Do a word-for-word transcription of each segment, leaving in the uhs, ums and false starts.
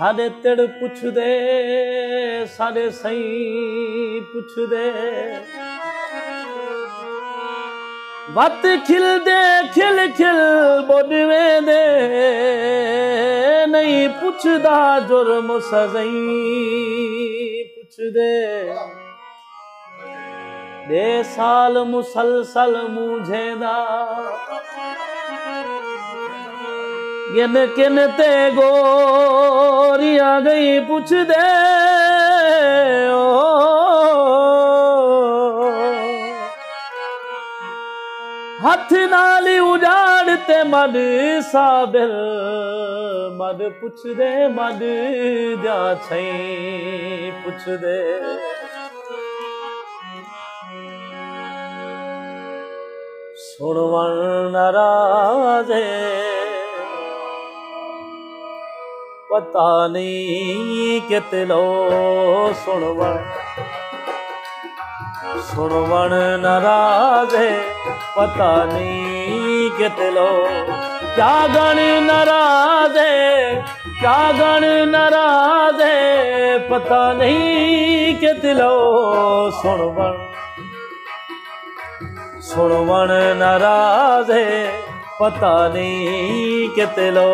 साडे तिड़ पुछ दे साडे सही पुछ दे वत खिल दे खिल खिल बोडवे दे नहीं पुछदा जुर्म सज़ई पुछ दे दे साल मुसलसल मुझेदा गिन किन ते गोरियां गई पुछ दे ओ हथ नाली उजाड़ ते मड साबिर मड पुछ दे मड जा छई पुछ दे सुनवण नाराज़े पता नहीं कितलो सुनवण सुनवण नाराज़े पता नहीं कितलो क्या गण नाराज़े क्या गण नाराज़े पता नहीं कितलो सुनवण सुनवण नाराज़े पता नहीं कितलो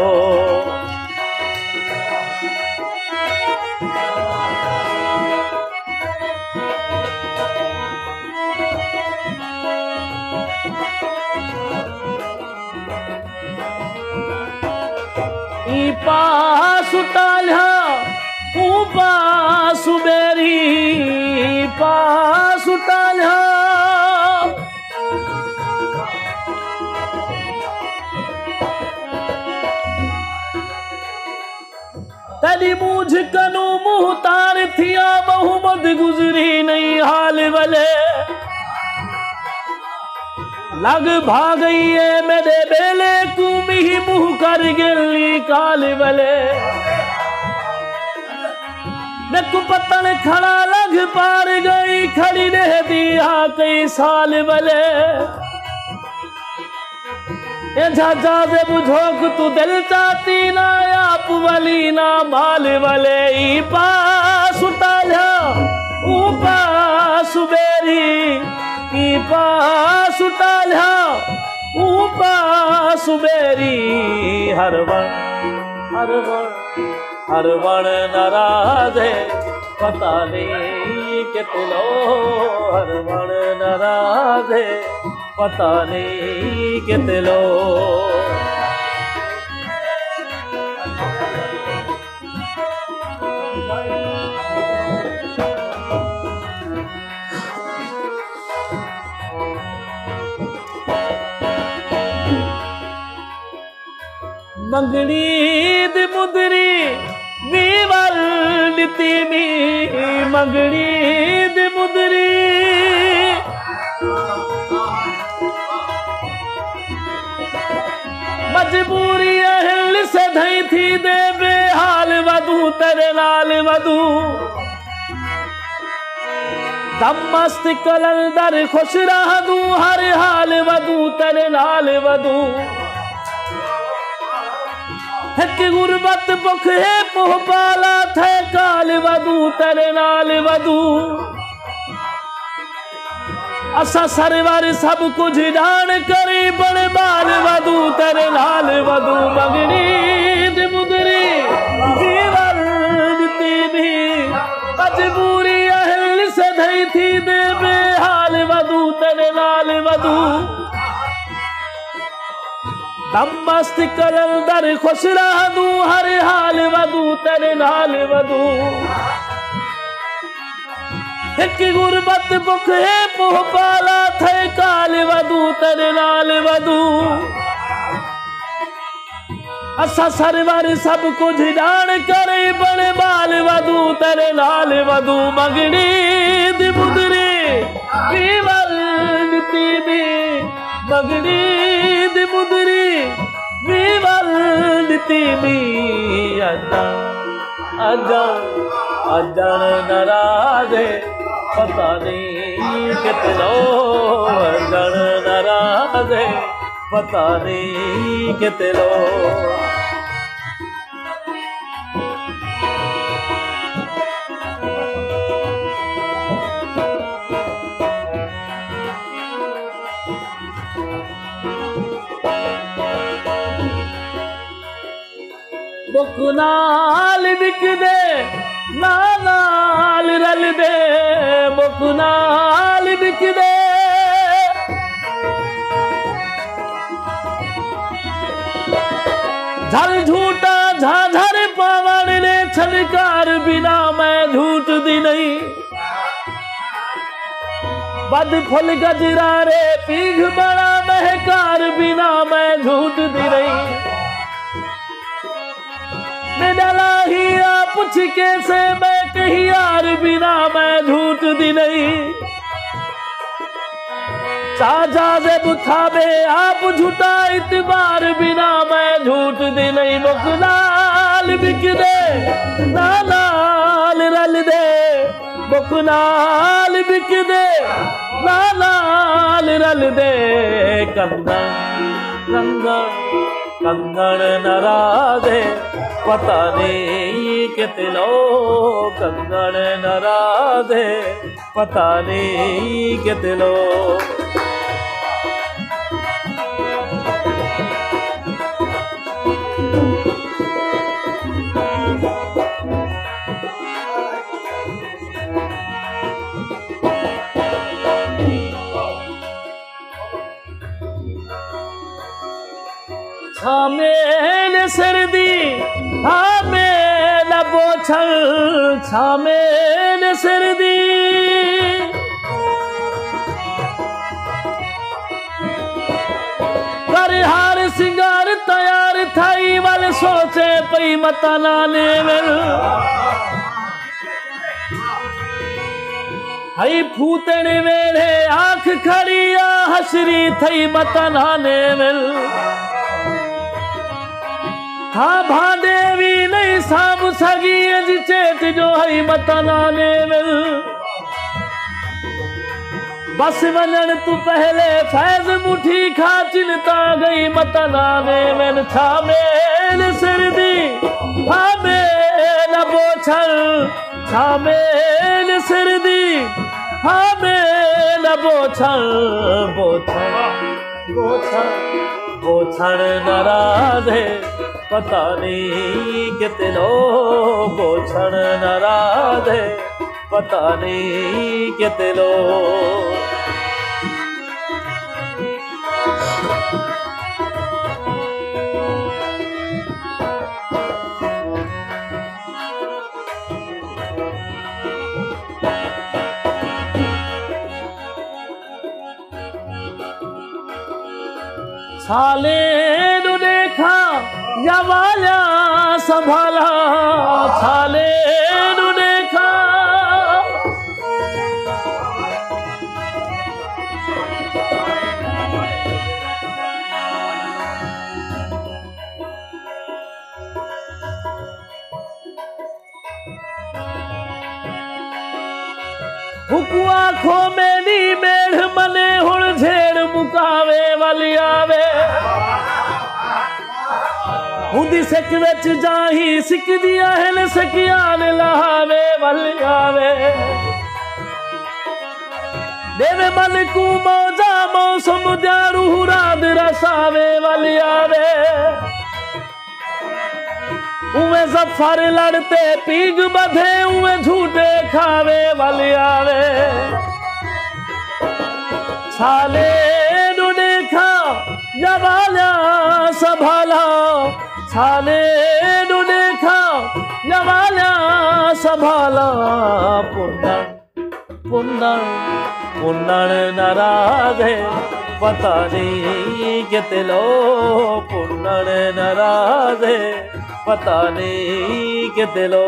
पास टाल्या पास बेरी पास टाल्या तड़ी मुझ कनु मुँह तार थिया बहुमत गुजरी नहीं हाल वाले लग भागई है मेरे बेले तुम ही मुँह कर गिली काल वाले मैं को पतन खड़ा लग पार गई खड़ी रह दिया कई साल वाले ये झाझा से बुझोक तू दिल चाहती ना आप वाली ना माल वाले ई पास उतारा पास बेरी ई पास उतारा पास बेरी हर वन हर वन हर वन नाराज़े पता नहीं कितलो हर वन नाराज़े पता नहीं कितलो मंगनी दी मुदरी वीवल नीति मी मंगनी दी मुदरी मजबूरी हिल से धई थी दे बेहाल वधू तेरे नाल वधू दम मस्त कलंदर खुश रह दू हर हाल वधू तेरे नाल वधू एक गुरबत बुख है पोहपाला थे काल वधू तेरे नाल वधू असा सरवर सब कुछ जान करी बड़े बाल वधू तेरे नाल वधू मंगनी दी मुदरी जीवन दी भी मजबूरी अहल से धई थी दे बेहाल वधू तेरे नाल वधू दम मस्त कलंदर खुश रह दू हर हाल वधू तेरे नाल वधू एक गुरबत बुख है पोहपाला थे काल वधू तेरे नाल वधू असा सरवर सब कुछ जान करे बड़े बाल वधू तेरे नाल वधू मंगनी दी मुदरी वीवल नीति दी मंगनी दी मुदरी वीवल नीति मी अजन अजन अजन नाराज़े पता नहीं कितनो अजन नाराज़े पता नहीं कितनो मुख नाल विकदे ना नाल रल दे मुख नाल विकदे झल झूठा झाझर पावण ने छलकार बिना मैं झूठ दी नहीं बद फुल गजरा रे पीघ बड़ा महकार बिना मैं झूठ दी नहीं डला ही आप पूछ कैसे मैं कही यार बिना मैं झूठ दी नहीं साजा से बुथाबे आप झूठा इतबार बिना मैं झूठ दी नहीं मुख नाल बिक दे ना नाल रल दे मुख नाल बिक दे ना नाल रल दे कंगन कंगन कंगन नाराज़े पता नहीं कितनो कंगन नाराज़े पता नहीं कितनो छामेल सर्दी छामेल बोछल छामेल सर्दी कर हार सिंगार तैयार थाई वाल सोचे पई मता नाने वेल हई फूतण वेले आंख खड़िया हसरी थई मता नाने वेल हाँ भादेवी नहीं साम सगी अज चेत जो हई मता नाने मिल बस वञण तू पहले फैज मुठी खा चिंता गई मता नाने मिल छामेल सर्दी छामेल बोछल छामेल सर्दी छामेल बोछल बोछल बोछल बोछल नाराज़े पता नहीं कितनो बोछण नाराज़े पता नहीं कितनो साले नु देखा जवाला संभाला छाले नु देखा हुकुआ खो मेनी मेढ़ मने हुण झेड़ मुकावे वाली आवे हुंदी सिक विच जाही सिक दिया है सकियान लहावे वल आवे देवे मन को मौजा मौसम द्यारू रात रसावे वल आवे उवे जफर लड़ते पीग बधे उवे झूठे खावे वल आवे छाले नु देखा जवाला संभाला छाले नु देखा जवाला संभाला पुन्नण पुन्नण पुन्नण नाराज़े पता नहीं कितनो पुन्नण नाराज़े पता नहीं कितनो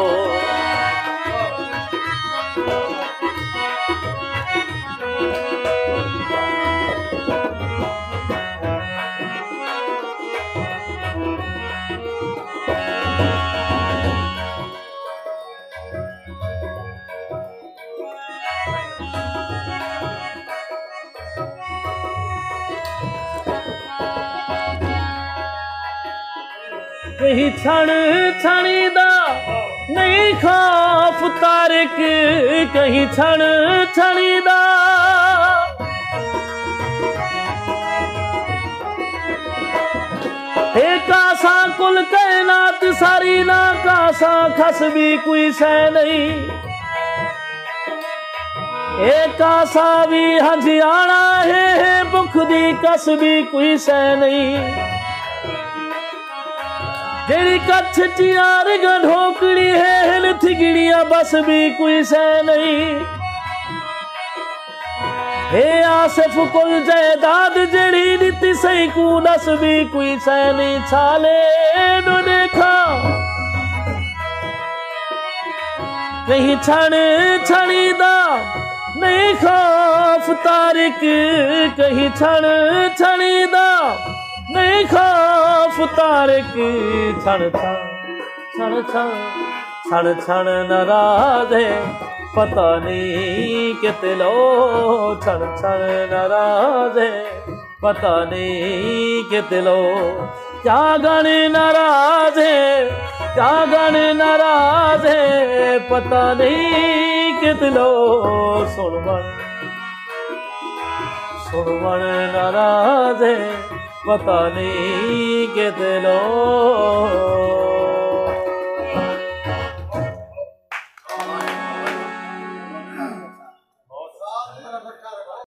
कहीं छण छणीदा नहीं खौफ तारिक कहीं छण छणीदा ठेका कासा कुल कायनात सारी ना कासा खस भी कोई सह नहीं ए कासा भी हजियाना है, है भुख दी कस भी कोई सह नहीं जेड़ी कच्छ चियार ढोकड़ी है हिल थिगड़िया बस भी कोई सह नहीं हे आसिफ कुल जायदाद जड़ी नीति सही को नस भी कोई सैनी छाले न देखा नहीं छण छणीदा नहीं खौफ तारिक कहीं छण छणीदा नहीं खौफ तारिक छण छण छण छण छण नाराज है पता नहीं कितलो छण छण नाराज है पता नहीं कितलो क्या गाने नाराज है क्या गाने नाराज है पता नहीं कितलो सुनवन सुनवन नाराज है पता नहीं कितलो